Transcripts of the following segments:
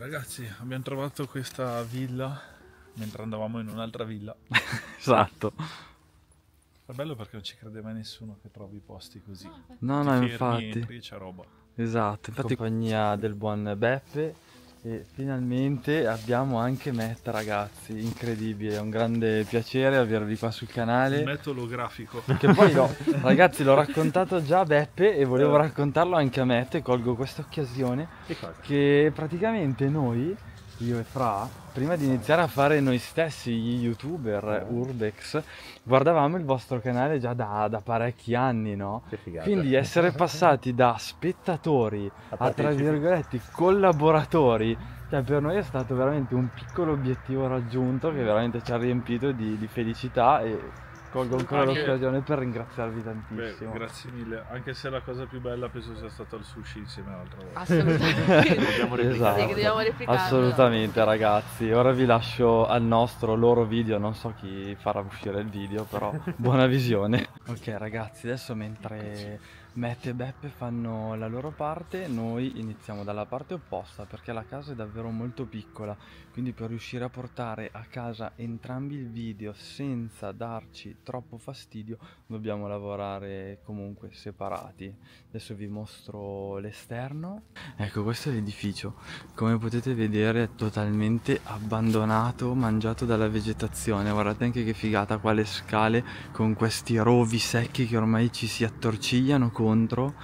Ragazzi, abbiamo trovato questa villa mentre andavamo in un'altra villa. Esatto. È bello perché non ci crede mai nessuno che trovi posti così. No, Ti no, fermi, infatti. entri e c'è roba. Esatto, infatti compagnia del buon Beppe e finalmente abbiamo anche Matt, ragazzi, incredibile, è un grande piacere avervi qua sul Un canale. metodo grafico. Che poi ragazzi, l'ho raccontato già a Beppe e volevo raccontarlo anche a Matt e colgo questa occasione che praticamente noi, io e Fra, prima di iniziare a fare noi stessi gli youtuber urbex, guardavamo il vostro canale già da parecchi anni, no? Che figata. Quindi essere passati da spettatori a tra virgolette collaboratori, cioè per noi è stato veramente un piccolo obiettivo raggiunto che veramente ci ha riempito di felicità e colgo ancora l'occasione per ringraziarvi tantissimo. Beh, grazie mille, anche se la cosa più bella penso sia stato il sushi insieme all'altra volta. Assolutamente. Dobbiamo Esatto. Sì, che dobbiamo replicarlo. Assolutamente ragazzi, ora vi lascio al nostro loro video, non so chi farà uscire il video, però buona visione. Ok ragazzi, adesso mentre Matt e Beppe fanno la loro parte, noi iniziamo dalla parte opposta perché la casa è davvero molto piccola, quindi per riuscire a portare a casa entrambi il video senza darci troppo fastidio dobbiamo lavorare comunque separati. Adesso vi mostro l'esterno. Ecco, questo è l'edificio, come potete vedere è totalmente abbandonato, mangiato dalla vegetazione. Guardate anche che figata qua le scale con questi rovi secchi che ormai ci si attorcigliano contro.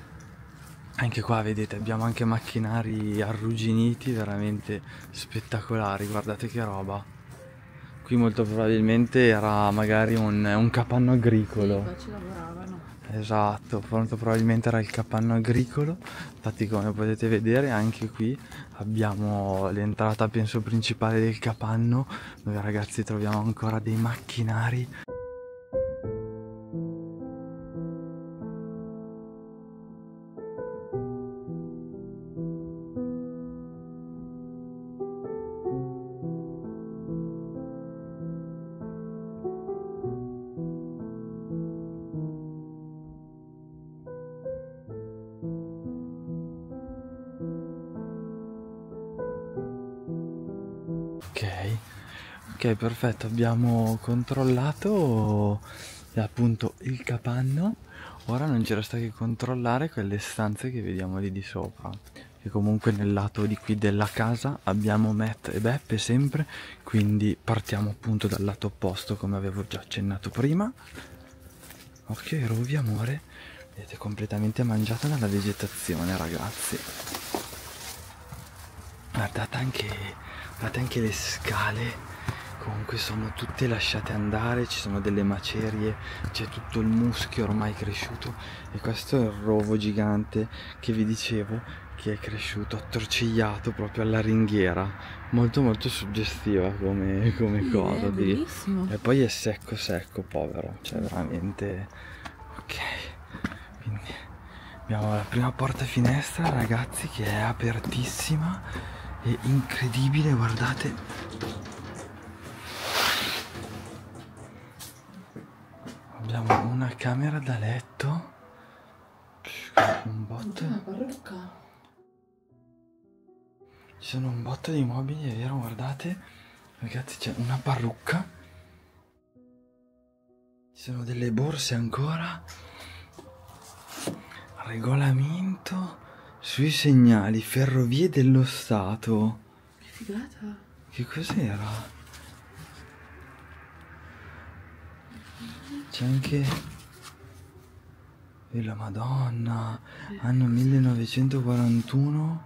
Anche qua vedete abbiamo anche macchinari arrugginiti veramente spettacolari, guardate che roba. Qui molto probabilmente era magari un capanno agricolo. Sì, qua ci lavoravano. Esatto, molto probabilmente era il capanno agricolo. Infatti come potete vedere anche qui abbiamo l'entrata penso principale del capanno, dove ragazzi troviamo ancora dei macchinari. Ok, perfetto, abbiamo controllato appunto il capanno. Ora non ci resta che controllare quelle stanze che vediamo lì di sopra, che comunque nel lato di qui della casa abbiamo Matt e Beppe sempre, quindi partiamo appunto dal lato opposto come avevo già accennato prima. Ok, Rovi amore, vedete completamente mangiata dalla vegetazione ragazzi. Guardate anche le scale. Comunque sono tutte lasciate andare, ci sono delle macerie, c'è tutto il muschio ormai cresciuto e questo è il rovo gigante che vi dicevo che è cresciuto attorcigliato proprio alla ringhiera, molto molto suggestiva come cosa. È bellissimo. E poi è secco secco, povero, cioè veramente ok. Quindi abbiamo la prima porta finestra ragazzi che è apertissima e incredibile, guardate. Abbiamo una camera da letto, un botto. Una parrucca. Ci sono un botto di mobili, è vero, guardate. Ragazzi, c'è una parrucca. Ci sono delle borse ancora. Regolamento sui segnali, Ferrovie dello Stato. Che figata. Che cos'era? C'è anche la Madonna, anno 1941.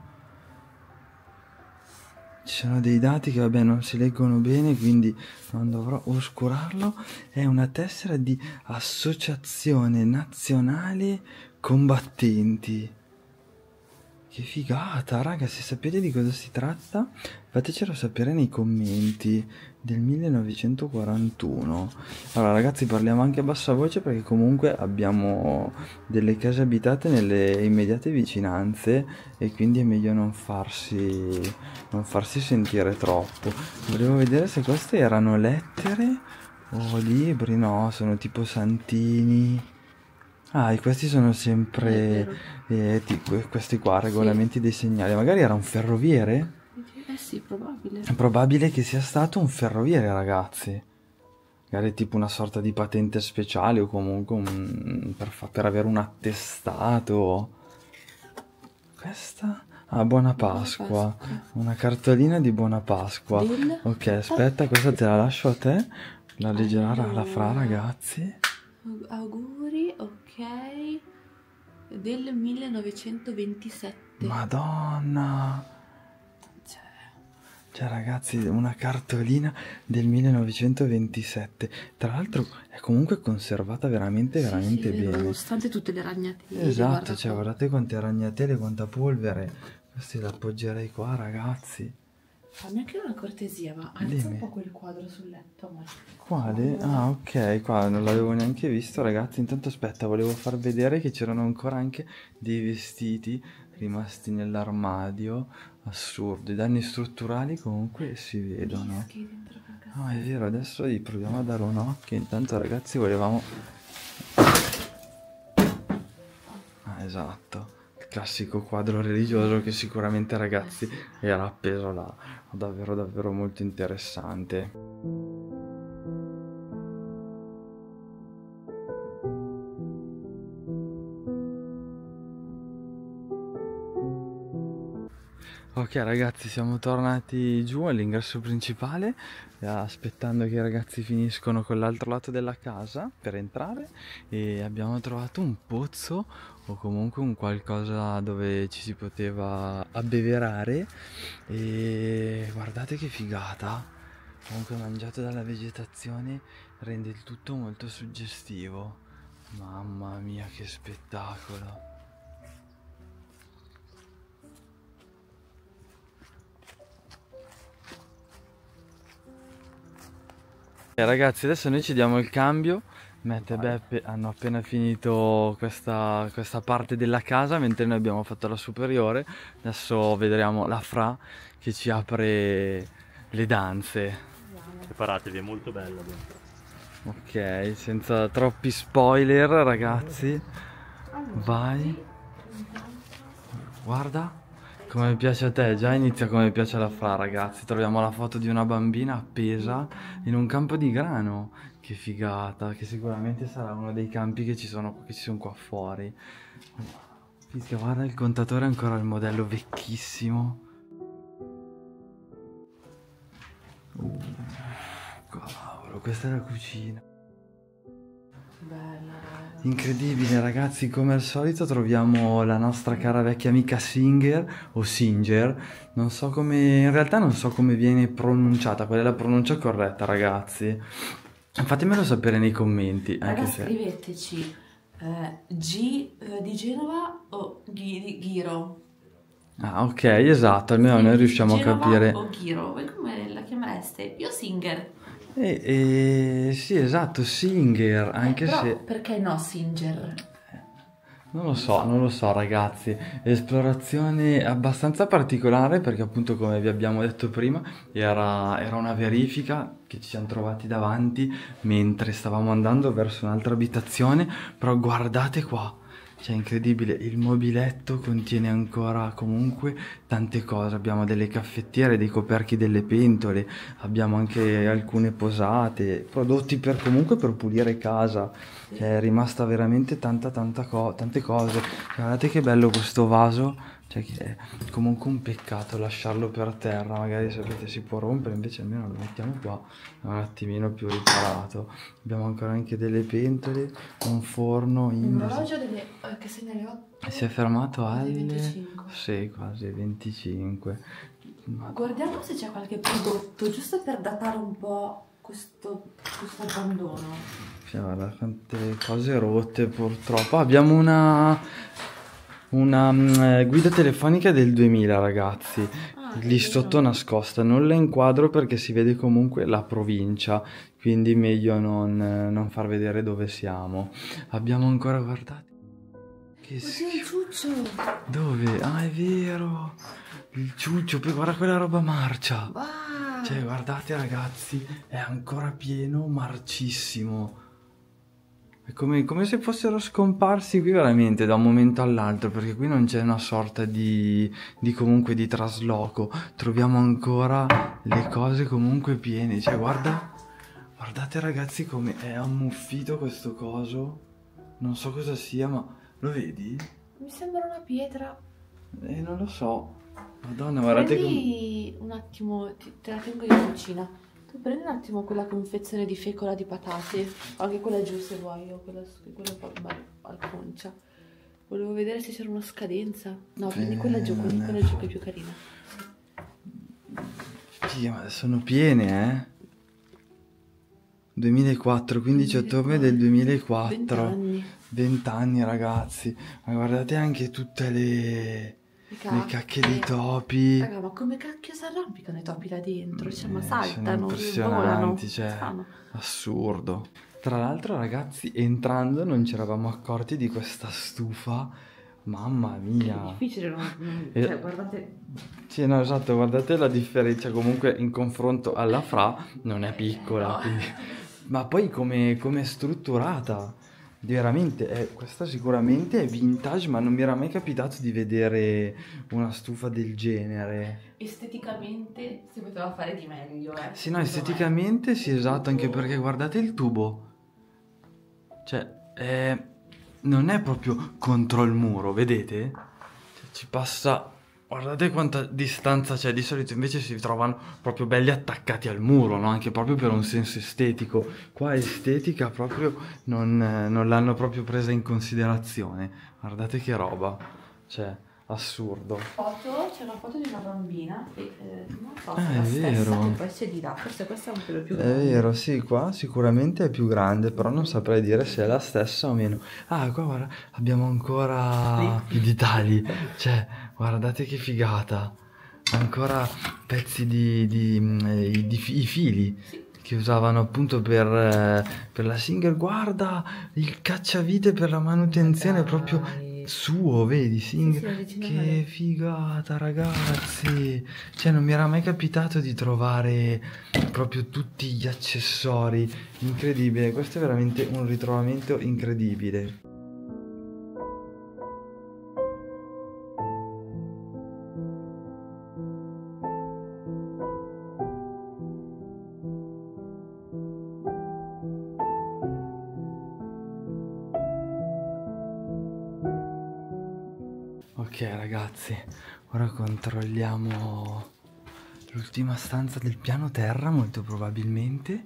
Ci sono dei dati che vabbè non si leggono bene, quindi non dovrò oscurarlo. È una tessera di Associazione Nazionale Combattenti. Che figata, raga, se sapete di cosa si tratta, fatecelo sapere nei commenti. Del 1941. Allora ragazzi, parliamo anche a bassa voce perché comunque abbiamo delle case abitate nelle immediate vicinanze e quindi è meglio non farsi sentire troppo. Volevo vedere se queste erano lettere o libri. No, sono tipo santini. Ah, e questi sono sempre questi qua, regolamenti dei segnali. Magari era un ferroviere? Eh sì, probabile. È probabile che sia stato un ferroviere, ragazzi. Magari tipo una sorta di patente speciale o comunque per avere un attestato. Questa? Ah, Buona Pasqua. Una cartolina di Buona Pasqua. Del? Ok, aspetta, questa te la lascio a te. La leggerà la Fra, Allora. ragazzi. Auguri, ok. Del 1927. Madonna. Cioè, ragazzi, una cartolina del 1927. Tra l'altro è comunque conservata veramente, Sì, veramente sì, è vero, bene. nonostante tutte le ragnatele. Esatto, guarda cioè, qua. guardate quante ragnatele, quanta polvere. Questi li appoggerei qua, ragazzi. Fammi anche una cortesia, ma alza Dimmi. un po' quel quadro sul letto, amore. Quale? Ah, ok, qua non l'avevo neanche visto, ragazzi. Intanto aspetta, volevo far vedere che c'erano ancora anche dei vestiti rimasti nell'armadio. Assurdo, i danni strutturali comunque si vedono. Dischi dentro la casa. Ah, è vero, adesso gli proviamo a dare un occhio. Intanto, ragazzi, volevamo... Ah, esatto. Il classico quadro religioso che sicuramente, ragazzi, era appeso là. Davvero, davvero molto interessante. Ok ragazzi, siamo tornati giù all'ingresso principale, aspettando che i ragazzi finiscono con l'altro lato della casa per entrare, e abbiamo trovato un pozzo o comunque un qualcosa dove ci si poteva abbeverare, e guardate che figata, comunque mangiato dalla vegetazione rende il tutto molto suggestivo. Mamma mia, che spettacolo! Ragazzi, adesso noi ci diamo il cambio. Matt e Beppe hanno appena finito questa parte della casa, mentre noi abbiamo fatto la superiore. Adesso vedremo la Fra che ci apre le danze. Preparatevi, è molto bella. Ok, senza troppi spoiler, ragazzi. Vai. Guarda. Come piace a te, già inizia come piace alla Fra, ragazzi. Troviamo la foto di una bambina appesa in un campo di grano. Che figata, che sicuramente sarà uno dei campi che ci sono qua fuori. Fischia, guarda, il contatore è ancora il modello vecchissimo. Cavolo, questa è la cucina. Bella. Incredibile, ragazzi, come al solito troviamo la nostra cara vecchia amica Singer o Singer, non so come, in realtà non so come viene pronunciata, qual è la pronuncia corretta, ragazzi. Fatemelo sapere nei commenti, anche Raga, se... scriveteci G di Genova o Ghiro. Ah, ok, esatto, almeno noi riusciamo a Genova capire... o Ghiro, voi come la chiamereste? Io Singer. Sì, esatto, Singer, anche Però se... perché no Singer? Non lo so ragazzi, esplorazione abbastanza particolare perché appunto, come vi abbiamo detto prima, era una verifica che ci siamo trovati davanti mentre stavamo andando verso un'altra abitazione, però guardate qua, cioè incredibile, il mobiletto contiene ancora comunque tante cose, abbiamo delle caffettiere, dei coperchi delle pentole, abbiamo anche alcune posate, prodotti per comunque per pulire casa. Cioè, è rimasta veramente tante cose. Guardate che bello questo vaso, cioè che è comunque un peccato lasciarlo per terra, magari sapete si può rompere, invece almeno lo mettiamo qua, un attimino più riparato. Abbiamo ancora anche delle pentole, un forno, Un orologio che segna le 8. si è fermato alle 25. sì, quasi 25. Guardiamo se c'è qualche prodotto, giusto per datare un po' questo abbandono. Cioè, guarda quante cose rotte purtroppo. Abbiamo una guida telefonica del 2000, ragazzi, lì sotto nascosta. Non la inquadro perché si vede comunque la provincia, quindi meglio non far vedere dove siamo. Abbiamo ancora, guardate, che Oddio, il ciuccio! dove? Ah, è vero, il ciuccio, poi guarda quella roba marcia. Wow. Cioè, guardate ragazzi, è ancora pieno, marcissimo. È come se fossero scomparsi qui veramente da un momento all'altro, perché qui non c'è una sorta di comunque di trasloco. Troviamo ancora le cose comunque piene. Cioè, guardate ragazzi come è ammuffito questo coso. Non so cosa sia, ma lo vedi? Mi sembra una pietra. Non lo so. Madonna, guardate come... Prendi un attimo, te la tengo io in cucina. Tu prendi un attimo quella confezione di fecola di patate, anche quella giù se vuoi, o quella un po' al concia. Volevo vedere se c'era una scadenza. No, prendi quella giù che è più carina. Sì, ma sono piene, 2004, 15 ottobre del 2004. 20 anni. 20 anni, ragazzi. Ma guardate anche tutte le cacche dei topi. Raga, ma come cacchio si arrampicano i topi là dentro? Cioè, ma Sono saltano, impressionanti, volano. cioè, Fanno. assurdo. Tra l'altro, ragazzi, entrando non ci eravamo accorti di questa stufa. Mamma È mia. difficile, cioè, guardate. Sì, no, esatto, guardate la differenza comunque in confronto alla Fra non è piccola, quindi... ma poi come è strutturata, veramente, questa sicuramente è vintage, ma non mi era mai capitato di vedere una stufa del genere. Esteticamente si poteva fare di meglio, Sì, no, esteticamente sì, esatto, anche perché guardate il tubo, cioè, non è proprio contro il muro, vedete? Cioè, ci passa... Guardate quanta distanza c'è, di solito invece si trovano proprio belli attaccati al muro, no? Anche proprio per un senso estetico. Qua estetica proprio non l'hanno proprio presa in considerazione. Guardate che roba, cioè, assurdo. C'è una foto di una bambina e non so Ah, se è è la stessa vero. che poi c'è di là, forse questa è un pelo più È grande. vero, sì, qua sicuramente è più grande, però non saprei dire se è la stessa o meno. Ah, qua guarda, abbiamo ancora i ditali, cioè, guardate che figata. Ancora pezzi i fili che usavano appunto per la single. Guarda, il cacciavite per la manutenzione proprio suo, vedi? Sì, originale. Che figata, ragazzi. Cioè, non mi era mai capitato di trovare proprio tutti gli accessori. Incredibile, questo è veramente un ritrovamento incredibile. Ok ragazzi, ora controlliamo l'ultima stanza del piano terra, molto probabilmente.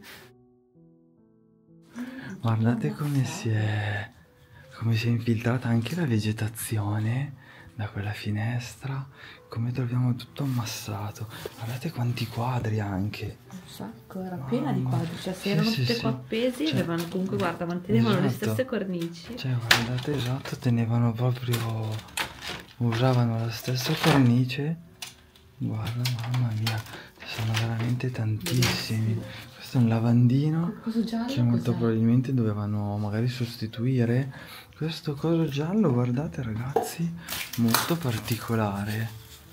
Guardate come si è infiltrata anche la vegetazione da quella finestra, come troviamo tutto ammassato. Guardate quanti quadri anche. Un sacco, era piena di Mamma. quadri, cioè se Sì, erano sì, tutte sì. qua appesi, Cioè, avevano comunque, guarda, mantenevano le esatto. stesse cornici. Cioè, guardate, esatto, tenevano proprio... usavano la stessa cornice. Guarda, mamma mia, sono veramente tantissimi. Questo è un lavandino Coso giallo, che molto cos'è? probabilmente dovevano magari sostituire. Questo coso giallo, guardate ragazzi, molto particolare.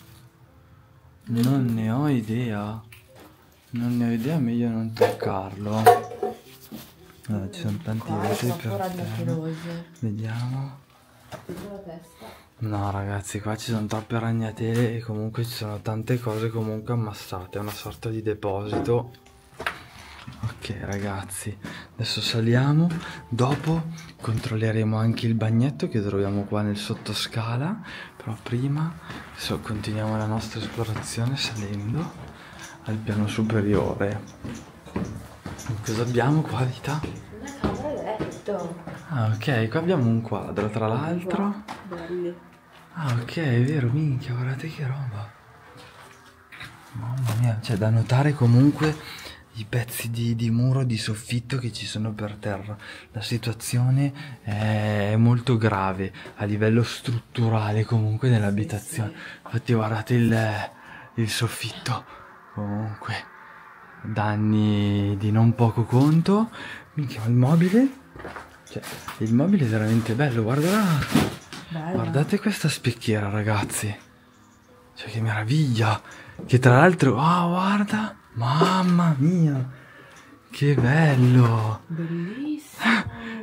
Non ne ho idea. Non ne ho idea, meglio non toccarlo. Allora, ci sono tanti Qua vetri sono per ancora terra. pelose. Vediamo. Vedo la testa. No ragazzi, qua ci sono troppe ragnatele e comunque ci sono tante cose comunque ammassate, è una sorta di deposito. Ok ragazzi, adesso saliamo, dopo controlleremo anche il bagnetto che troviamo qua nel sottoscala, però prima adesso continuiamo la nostra esplorazione salendo al piano superiore. Cosa abbiamo qua, Vita? Una camera da letto. Ah ok, qua abbiamo un quadro tra l'altro. Belli. Ah ok, è vero, minchia, guardate che roba. Mamma mia, cioè da notare comunque i pezzi di muro, di soffitto che ci sono per terra. La situazione è molto grave a livello strutturale comunque nell'abitazione. Infatti guardate il soffitto, comunque danni di non poco conto. Minchia, il mobile, cioè il mobile è veramente bello, guarda. Bella. Guardate questa specchiera ragazzi, cioè che meraviglia, che tra l'altro, guarda, mamma mia, che bello, Bellissimo. Ma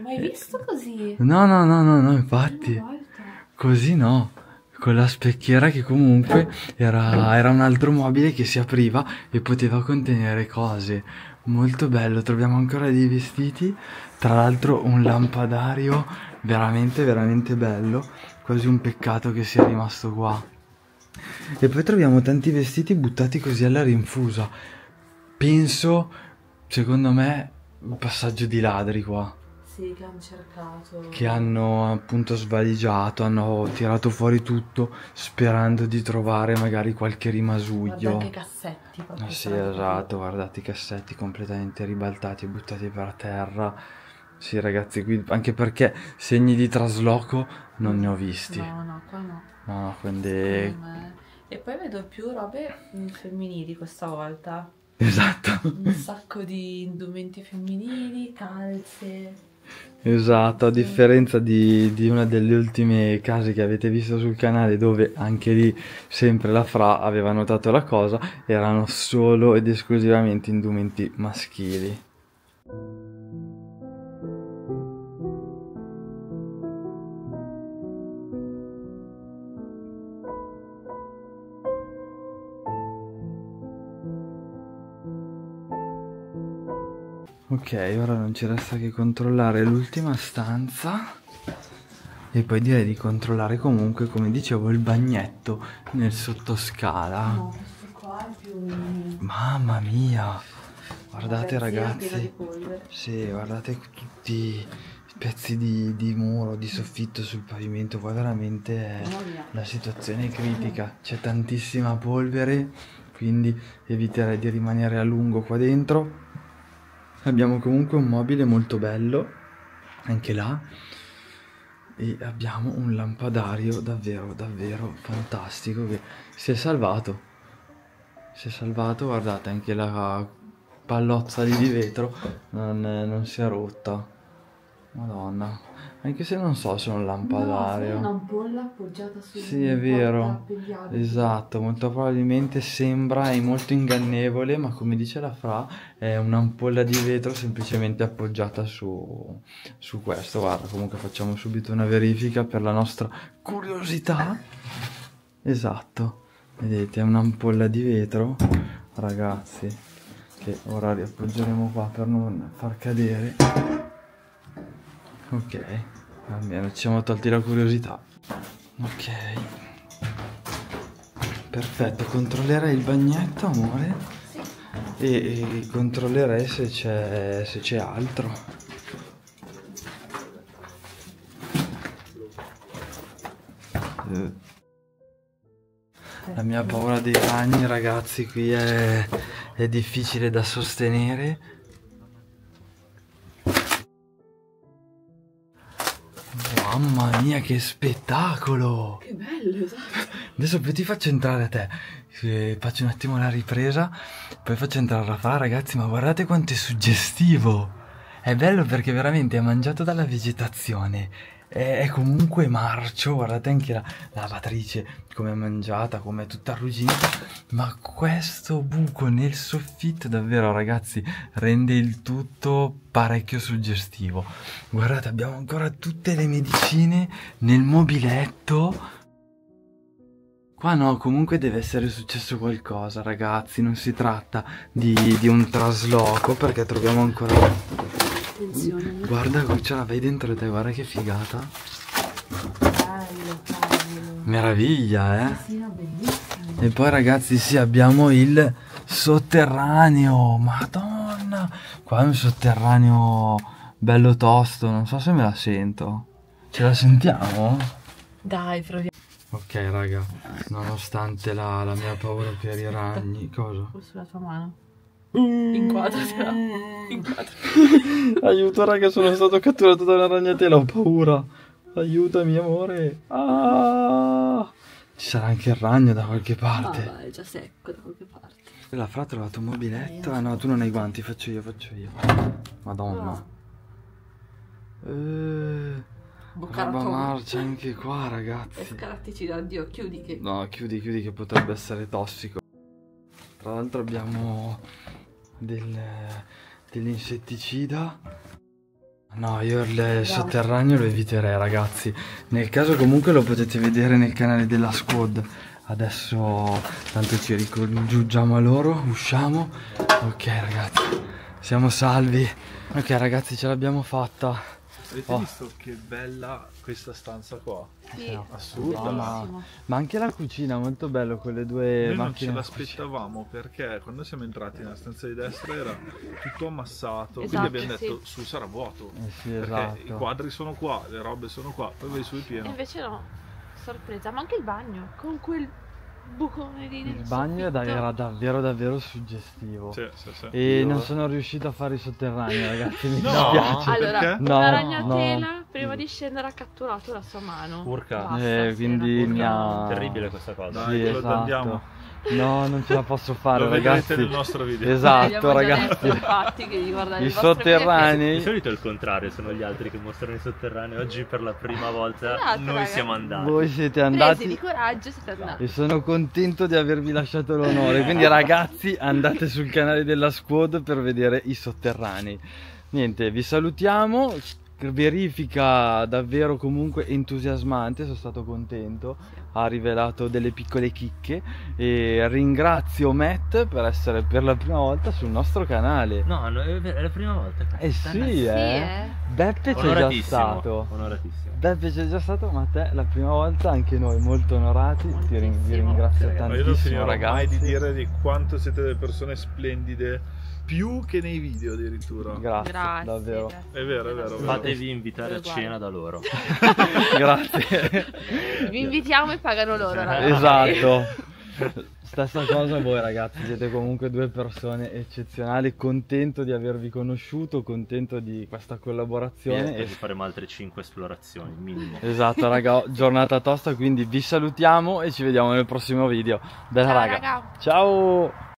mai visto così? No, no, no, no, no, infatti. Una volta. Così no. Con la specchiera che comunque era un altro mobile che si apriva e poteva contenere cose. Molto bello, troviamo ancora dei vestiti. Tra l'altro un lampadario veramente, veramente bello. Quasi un peccato che sia rimasto qua. E poi troviamo tanti vestiti buttati così alla rinfusa. Penso, secondo me, un passaggio di ladri qua. Sì, che hanno cercato. Che hanno appunto svaligiato, hanno tirato fuori tutto sperando di trovare magari qualche rimasuglio. Guarda anche i cassetti proprio. Ah, sì, esatto, guardate i cassetti completamente ribaltati e buttati per terra. Sì, ragazzi, qui anche perché segni di trasloco non ne ho visti. No, no, qua no. No, quindi... Secondo me. E poi vedo più robe femminili questa volta. Esatto. Un sacco di indumenti femminili, calze. Esatto, a differenza di una delle ultime case che avete visto sul canale, dove anche lì sempre la Fra aveva notato la cosa, erano solo ed esclusivamente indumenti maschili. Ok, ora non ci resta che controllare l'ultima stanza e poi direi di controllare comunque, come dicevo, il bagnetto nel sottoscala. No, questo qua è più... Mamma mia! Guardate, Vabbè, sì, è pieno di ragazzi, polvere. sì, guardate tutti i pezzi di muro, di soffitto sul pavimento, qua veramente Mamma mia. la situazione è critica, c'è tantissima polvere, quindi eviterei di rimanere a lungo qua dentro. Abbiamo comunque un mobile molto bello, anche là, e abbiamo un lampadario davvero, davvero fantastico che si è salvato. Si è salvato, guardate, anche la pallozza lì di vetro non si è rotta. Madonna, anche se non so se è un lampadario. No, è un'ampolla appoggiata su Sì, è un vero, portaappigliabile. esatto, molto probabilmente sembra, è molto ingannevole, ma come dice la Fra, è un'ampolla di vetro semplicemente appoggiata su questo. Guarda, comunque facciamo subito una verifica per la nostra curiosità. Esatto, vedete, è un'ampolla di vetro, ragazzi, che ora riappoggeremo qua per non far cadere. Ok, almeno ci siamo tolti la curiosità. Ok, perfetto, controllerei il bagnetto, amore, e controllerei se c'è altro. La mia paura dei ragni, ragazzi, qui è difficile da sostenere. Mamma mia, che spettacolo! Che bello, esatto. Adesso poi ti faccio entrare a te. Faccio un attimo la ripresa, poi faccio entrare la Fra, ragazzi, ma guardate quanto è suggestivo! È bello perché veramente è mangiato dalla vegetazione. È comunque marcio, guardate anche la lavatrice come è mangiata, come è tutta arrugginita. Ma questo buco nel soffitto davvero, ragazzi, rende il tutto parecchio suggestivo. Guardate, abbiamo ancora tutte le medicine nel mobiletto. Qua no, comunque deve essere successo qualcosa, ragazzi, non si tratta di un trasloco, perché troviamo ancora... Attenzione. Guarda, ce la vedi dentro te, guarda che figata. Bello, bello. Meraviglia, eh? Sì, no, bellissimo. E poi, ragazzi, sì, abbiamo il sotterraneo. Madonna! Qua è un sotterraneo bello tosto, non so se me la sento. Ce la sentiamo? Dai, proviamo. Ok, raga, nonostante la mia paura per i ragni... Cosa? Sulla tua mano. Inquadratela. Aiuto, raga, sono stato catturato da una ragnatela, ho paura. Aiutami, amore. Ah! Ci sarà anche il ragno da qualche parte. Ah, è già secco da qualche parte. La Fra ha trovato un mobiletto. Ah no, tu non hai guanti, faccio io. Madonna. Bocca Roba rotta. marcia anche qua, È ragazzi. scaratticida, addio, chiudi che... No, chiudi che potrebbe essere tossico. Tra l'altro abbiamo dell'insetticida. No, io il sotterraneo lo eviterei, ragazzi. Nel caso comunque lo potete vedere nel canale della squad. Adesso tanto ci ricongiungiamo a loro, usciamo. Ok ragazzi, siamo salvi. Ok ragazzi, ce l'abbiamo fatta. Avete visto che bella questa stanza qua? Sì. Assurda. No, ma anche la cucina, molto bello con le due Noi non ce macchine. l'aspettavamo perché quando siamo entrati nella stanza di destra era tutto ammassato, Esatto, quindi abbiamo sì. detto su sarà vuoto. Sì, Perché esatto. i quadri sono qua, le robe sono qua, poi vai su è E pieno. invece no, sorpresa, ma anche il bagno, con quel bucone lì nel Il bagno soffitto. era davvero suggestivo. Sì, sì, sì. E non sono riuscito a fare i sotterranei, ragazzi, mi No. dispiace. Allora, Perché? No, una ragnatela no. prima di scendere ha catturato la sua mano. Urca. Basta, Quindi sì, mi era- ha... Terribile questa cosa. Dai, Sì, quello esatto. andiamo. No, non ce la posso fare, Lo vedrete ragazzi. nel nostro video. Esatto, Abbiamo già ragazzi. detto, infatti, che devi guardare I il vostro video sotterranei. Di solito è il contrario, sono gli altri che mostrano i sotterranei. Oggi per la prima volta Esatto, noi raga. siamo andati. Voi siete Presi di andati coraggio, siete andati. e sono contento di avervi lasciato l'onore. Quindi ragazzi, andate sul canale della squad per vedere i sotterranei. Niente, vi salutiamo. Verifica davvero comunque entusiasmante, sono stato contento, ha rivelato delle piccole chicche e ringrazio Matt per essere per la prima volta sul nostro canale. No, è la prima volta. Eh sì, Beppe c'è già Onoratissimo. stato. Onoratissimo. Beppe c'è già stato, ma te la prima volta, anche noi molto onorati, vi ringrazio Sì, ragazzi. Ma io non tantissimo finirò mai ragazzi. di dire di quanto siete delle persone splendide, più che nei video addirittura. Grazie, Grazie, davvero. grazie. È vero, è vero. Fatevi invitare a Uguale. cena da loro. Grazie. Vi invitiamo e pagano loro, ragazzi. Esatto. Stessa cosa a voi ragazzi, siete comunque due persone eccezionali, contento di avervi conosciuto, contento di questa collaborazione. E faremo altre 5 esplorazioni, minimo. Esatto raga, giornata tosta, quindi vi salutiamo e ci vediamo nel prossimo video. Bella Ciao, raga. raga. Ciao.